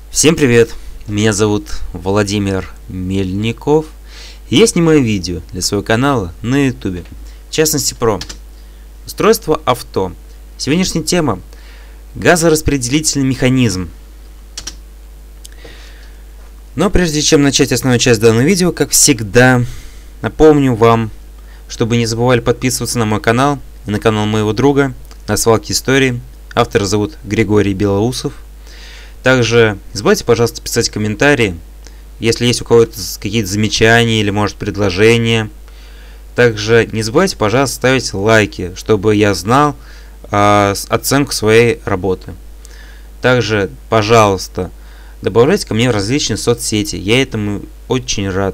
Всем привет! Меня зовут Владимир Мельников. И я снимаю видео для своего канала на YouTube. В частности про устройство авто. Сегодняшняя тема — газораспределительный механизм. Но прежде чем начать основную часть данного видео, как всегда, напомню вам, чтобы не забывали подписываться на мой канал и на канал моего друга на свалке истории. Автора зовут Григорий Белоусов. Также не забывайте, пожалуйста, писать комментарии, если есть у кого-то какие-то замечания или, может, предложения. Также не забывайте, пожалуйста, ставить лайки, чтобы я знал оценку своей работы. Также, пожалуйста, добавляйте ко мне в различные соцсети, я этому очень рад.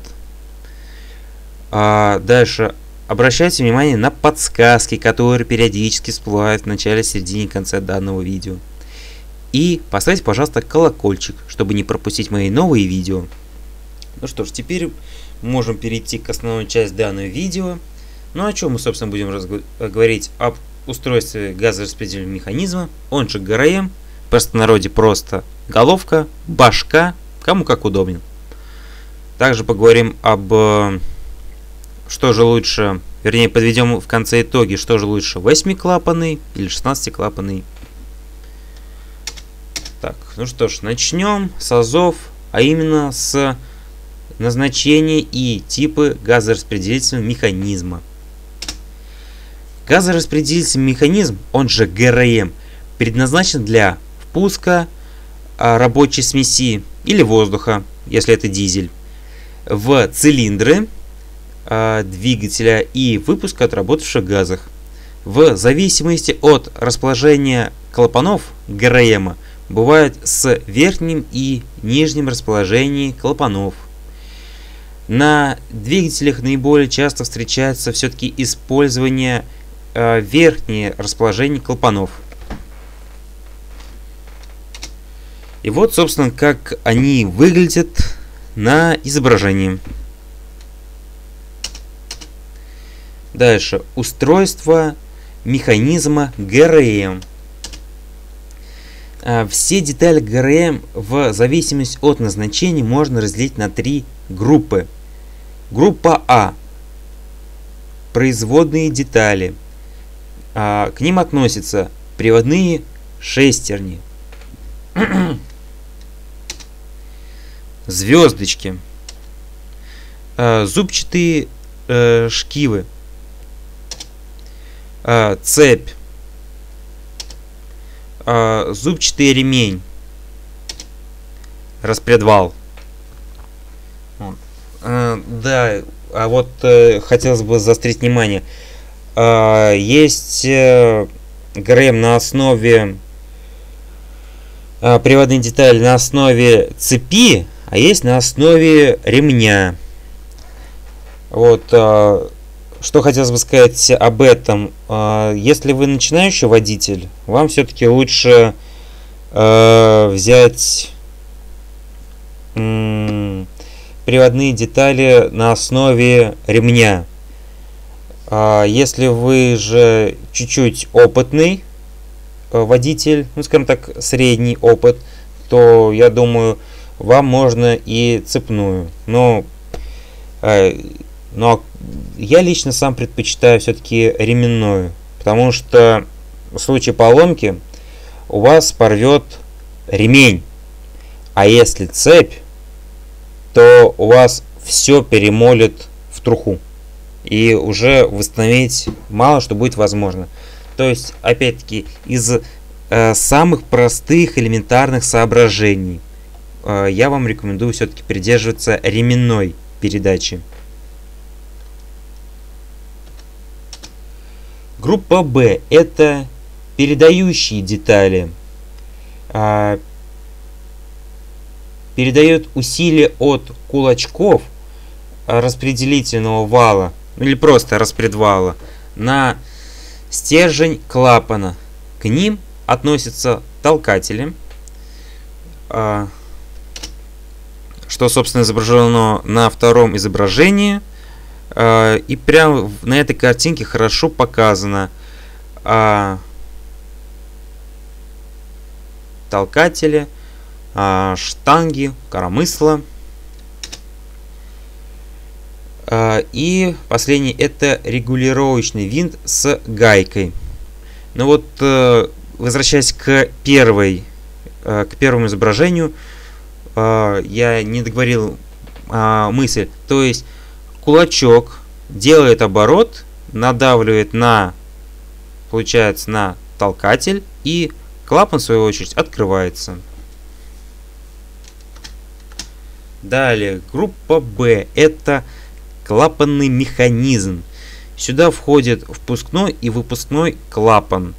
Дальше обращайте внимание на подсказки, которые периодически всплывают в начале, середине и конце данного видео. И поставьте, пожалуйста, колокольчик, чтобы не пропустить мои новые видео. Ну что ж, теперь можем перейти к основной части данного видео. Ну о чем мы, собственно, будем говорить? Об устройстве газораспределительного механизма, он же ГРМ, в простонародье просто головка, башка, кому как удобно. Также поговорим об, что же лучше, вернее, подведем в конце итоги, что же лучше, 8-клапанный или 16-клапанный. Так, ну что ж, начнем с азов, а именно с назначения и типы газораспределительного механизма. Газораспределительный механизм, он же ГРМ, предназначен для впуска рабочей смеси или воздуха, если это дизель, в цилиндры двигателя и выпуска отработавших газов. В зависимости от расположения клапанов ГРМ бывает с верхним и нижним расположением клапанов. На двигателях наиболее часто встречается все-таки использование верхнего расположения клапанов. И вот, собственно, как они выглядят на изображении. Дальше. Устройство механизма ГРМ. Все детали ГРМ в зависимости от назначения можно разделить на три группы. Группа А. Производные детали. К ним относятся приводные шестерни, звездочки, зубчатые шкивы, цепь, зубчатый ремень, распредвал. Да, а вот хотелось бы заострить внимание. Есть ГРМ на основе приводной детали на основе цепи, а есть на основе ремня. Вот что хотелось бы сказать об этом. Если вы начинающий водитель, вам все-таки лучше взять приводные детали на основе ремня. Если вы же чуть-чуть опытный водитель, ну скажем так, средний опыт, то я думаю, вам можно и цепную. Но я лично сам предпочитаю все-таки ременную, потому что в случае поломки у вас порвет ремень, а если цепь, то у вас все перемолит в труху, и уже восстановить мало что будет возможно. То есть, опять-таки, из самых простых элементарных соображений я вам рекомендую все-таки придерживаться ременной передачи. Группа Б – это передающие детали. Передает усилие от кулачков распределительного вала, или просто распредвала, на стержень клапана. К ним относятся толкатели, что, собственно, изображено на втором изображении. И прямо на этой картинке хорошо показано толкатели, штанги, коромысла. И последний — это регулировочный винт с гайкой. Ну вот, возвращаясь к первому изображению, я не договорил мысль. То есть кулачок делает оборот, надавливает получается, на толкатель, и клапан, в свою очередь, открывается. Далее, группа Б — это клапанный механизм. Сюда входит впускной и выпускной клапан,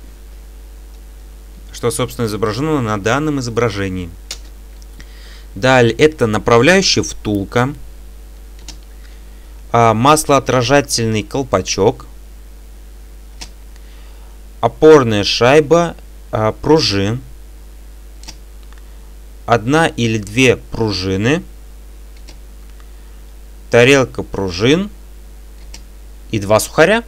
что, собственно, изображено на данном изображении. Далее, это направляющая втулка, маслоотражательный колпачок, опорная шайба пружин, одна или две пружины, тарелка пружин и два сухаря.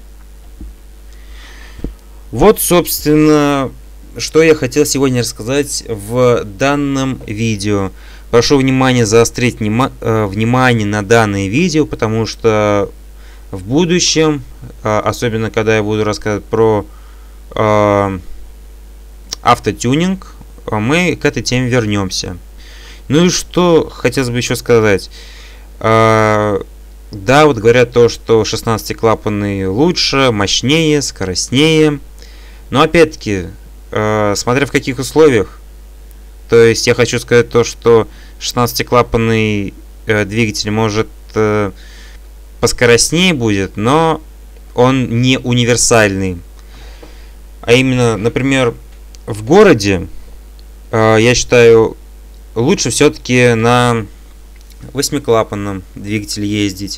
Вот, собственно, что я хотел сегодня рассказать в данном видео. Прошу заострить внимание на данное видео, потому что в будущем, особенно когда я буду рассказывать про автотюнинг, мы к этой теме вернемся. Ну и что хотелось бы еще сказать. Да, вот говорят то, что 16-клапанный лучше, мощнее, скоростнее. Но опять-таки, смотря в каких условиях. То есть я хочу сказать то, что 16-клапанный двигатель может поскоростнее будет, но он не универсальный. А именно, например, в городе, я считаю, лучше все-таки на 8-клапанном двигателе ездить.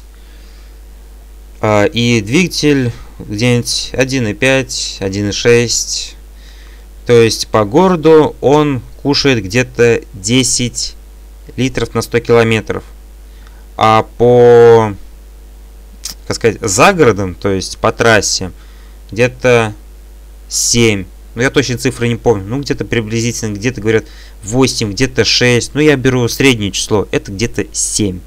И двигатель где-нибудь 1.5, 1.6. То есть по городу он кушает где-то 10 литров на 100 километров. А по, как сказать, за городом, то есть по трассе, где-то 7. Ну, я точно цифры не помню. Ну, где-то приблизительно, где-то говорят 8, где-то 6. Ну, я беру среднее число. Это где-то 7.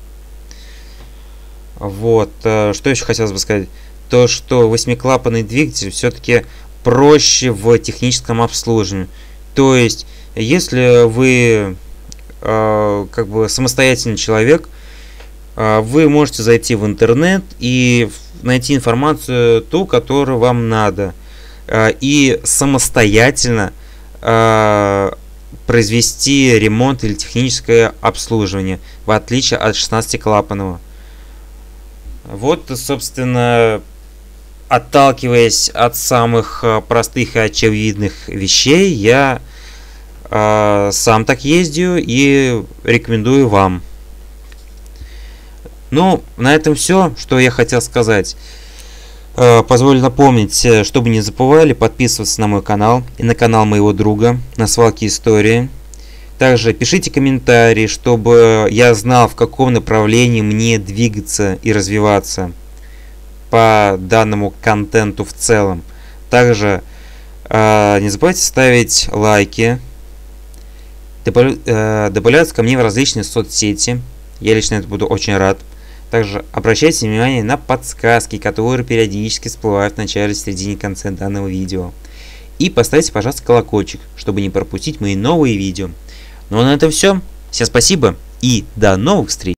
Вот. Что еще хотелось бы сказать? То, что 8-клапанный двигатель все-таки проще в техническом обслуживании. То есть, если вы как бы самостоятельный человек, вы можете зайти в интернет и найти информацию ту, которую вам надо. И самостоятельно произвести ремонт или техническое обслуживание, в отличие от 16-клапанного. Вот, собственно, отталкиваясь от самых простых и очевидных вещей, я сам так ездю и рекомендую вам. Ну, на этом все, что я хотел сказать. Позволю напомнить, чтобы не забывали подписываться на мой канал и на канал моего друга на свалке истории. Также пишите комментарии, чтобы я знал, в каком направлении мне двигаться и развиваться по данному контенту в целом. Также не забывайте ставить лайки, добавляться ко мне в различные соцсети. Я лично это буду очень рад. Также обращайте внимание на подсказки, которые периодически всплывают в начале, середине, конце данного видео. И поставьте, пожалуйста, колокольчик, чтобы не пропустить мои новые видео. Ну а на этом все. Всем спасибо и до новых встреч!